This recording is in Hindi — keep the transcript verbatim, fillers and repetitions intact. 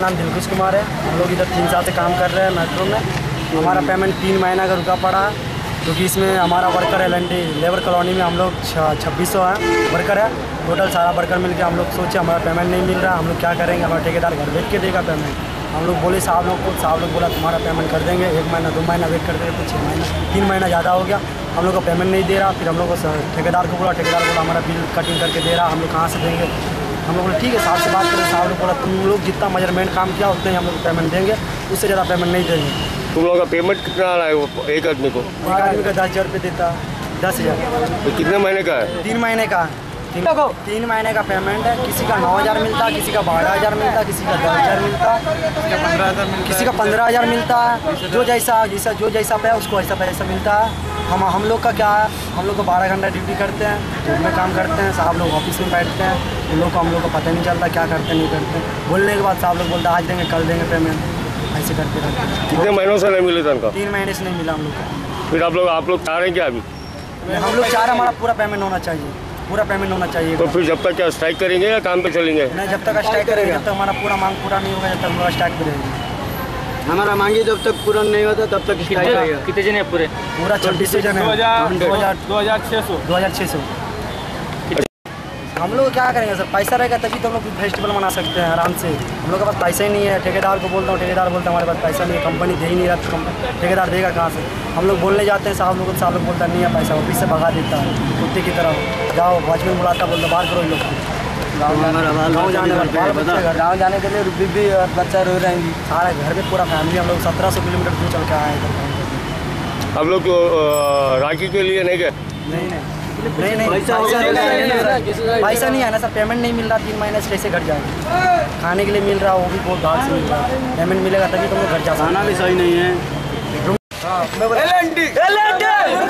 नाम दिलकुश कुमार है। हम लोग इधर तीन साल से काम कर रहे हैं मेट्रो में। हमारा पेमेंट तीन महीना का रुका पड़ा है, क्योंकि इसमें हमारा worker L N D labour colony में हम लोग छब्बीस सौ है वर्कर है टोटल। सारा वर्कर मिल के हम लोग सोचे हमारा पेमेंट नहीं मिल रहा, हम लोग क्या करेंगे। हमारा ठेकेदार घर भेज के देगा पेमेंट। हम लोग बोले साहब लोग को, साहब लोग बोला तुम्हारा पेमेंट कर देंगे। एक महीना दो महीना वेट करते रहे, तो छः महीना तीन महीना ज़्यादा हो गया, हम लोग को पेमेंट नहीं दे रहा। फिर हम लोग को ठेकेदार को बोला, ठेकेदार बोला हमारा बिल कटिंग करके दे रहा, हम लोग कहाँ से देंगे। हम लोग बोले ठीक है साहब से बात करें। साहब लोग बोला तुम लोग जितना मेजरमेंट काम किया उतना ही हम लोग पेमेंट देंगे, उससे ज़्यादा पेमेंट नहीं देंगे। तुम लोगों का पेमेंट कितना आ रहा है वो एक आदमी को? एक आदमी का दस हज़ार रुपये देता, दस हज़ार। तो कितने महीने का है? तीन महीने का तीन, तीन महीने का पेमेंट है। किसी का नौ हज़ार मिलता, किसी का बारह हज़ार मिलता, किसी का दस हज़ार मिलता, किसी का पंद्रह हज़ार मिलता है। जो जैसा जैसा जो जैसा पे है उसको ऐसा पैसा मिलता है। हम हम लोग का क्या है, हम लोग को बारह घंटा ड्यूटी करते हैं, धूप में काम करते हैं। साहब लोग ऑफिस में बैठते हैं, उन लोग को हम लोग को पता नहीं चलता क्या करते नहीं करते। बोलने के बाद साहब लोग बोलते आज देंगे कल देंगे पेमेंट, ऐसे करते रहते हैं। कितने महीनों से नहीं मिले तनख्वाह? तीन महीने से नहीं मिला हम लोग को। फिर आप लोग आप लोग चाह रहे हैं क्या अभी? हम लोग चाह रहे हैं हमारा पूरा पेमेंट होना चाहिए, पूरा पेमेंट होना चाहिए। तो फिर जब तक क्या स्ट्राइक करेंगे या काम पे चलेंगे? नहीं, जब तक स्ट्राइक करेंगे, जब तक हमारा पूरा मांग पूरा नहीं होगा, जब तक हमारा स्ट्राइक करेंगे। हमारा मांगे जब तक पूरा नहीं होता तब तक स्ट्राइक करेगा। कितने जन है पूरे? पूरा छब्बीस जन है। दो हजार दो हजार छः सौ दो हज़ार छः सौ। हम लोग क्या करेंगे सर, पैसा रहेगा तभी तो हम लोग फेस्टिवल मना सकते हैं आराम से। हम लोग के पास पैसा ही नहीं है। ठेकेदार को बोलता हूँ, ठेकेदार बोलता है हमारे पास पैसा नहीं है, कंपनी दे ही नहीं रहा, तो ठेकेदार देगा कहाँ से। हम लोग बोलने जाते हैं साहब लोग को, साहब लोग बोलता नहीं है पैसा, ऑफिस से भगा देता है कुत्ते की तरह। जाओ वॉचमैन बुलाता, बोलता बाहर करो इन लोग को। गाँव जाने वाले गाँव जाने के लिए बीबी और बच्चा रो रहेंगी, सारा घर में पूरा फैमिली। हम लोग सत्रह सौ किलोमीटर दूर चल के आए हैं। हम लोग राखी के लिए नहीं गए? नहीं नहीं नहीं नहीं पैसा पैसा नहीं है ना सर, पेमेंट नहीं मिल रहा। तीन महीने से कैसे घर जाएंगे? खाने के लिए मिल रहा, वो भी बहुत घाट से मिल रहा है। पेमेंट मिलेगा तभी तुम लोग घर जा। खाना भी सही नहीं है। हाँ, मैं बोला